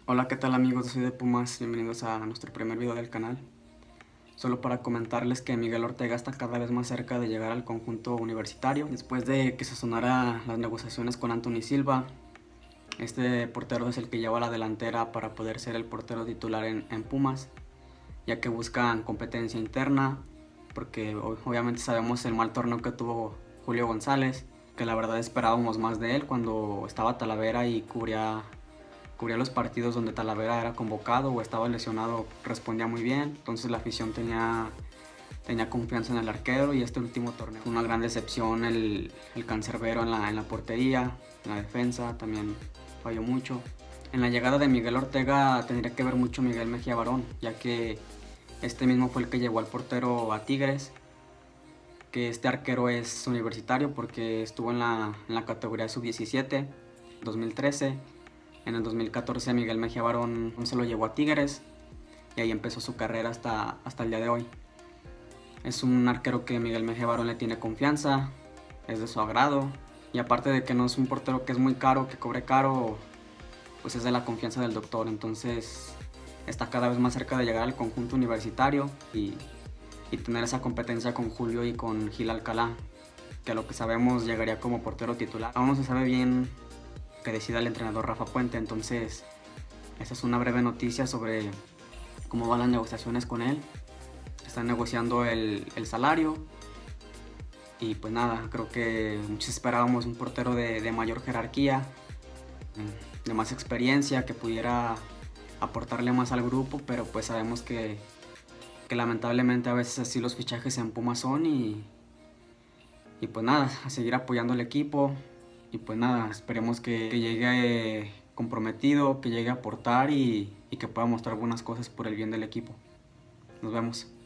Hola, ¿qué tal amigos? Yo soy de Pumas, bienvenidos a nuestro primer video del canal. Solo para comentarles que Miguel Ortega está cada vez más cerca de llegar al conjunto universitario. Después de que se sonara las negociaciones con Anthony Silva, este portero es el que lleva la delantera para poder ser el portero titular en Pumas, ya que buscan competencia interna, porque obviamente sabemos el mal torneo que tuvo Julio González, que la verdad esperábamos más de él cuando estaba Talavera y cubría los partidos donde Talavera era convocado o estaba lesionado, respondía muy bien. Entonces la afición tenía confianza en el arquero, y este último torneo fue una gran decepción el cancerbero en la portería, en la defensa también falló mucho. En la llegada de Miguel Ortega tendría que ver mucho Miguel Mejía Barón, ya que este mismo fue el que llevó al portero a Tigres, que este arquero es universitario porque estuvo en la categoría sub-17 2013. En el 2014 Miguel Mejía Barón se lo llevó a Tigres y ahí empezó su carrera hasta el día de hoy. Es un arquero que Miguel Mejía Barón le tiene confianza, es de su agrado, y aparte de que no es un portero que es muy caro, que cobre caro, pues es de la confianza del doctor. Entonces está cada vez más cerca de llegar al conjunto universitario y tener esa competencia con Julio y con Gil Alcalá, que a lo que sabemos llegaría como portero titular. Aún no se sabe bien que decida el entrenador Rafa Puente, entonces esta es una breve noticia sobre cómo van las negociaciones con él. Están negociando el salario y pues nada, creo que muchos esperábamos un portero de mayor jerarquía, de más experiencia, que pudiera aportarle más al grupo, pero pues sabemos que lamentablemente a veces así los fichajes en Pumas son, y pues nada, a seguir apoyando al equipo. Y pues nada, esperemos que llegue comprometido, que llegue a aportar y que pueda mostrar buenas cosas por el bien del equipo. Nos vemos.